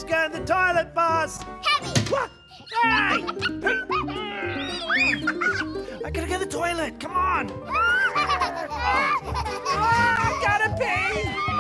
go in the toilet, boss. Heavy. What? Hey! I gotta go to the toilet. Come on. I gotta pee.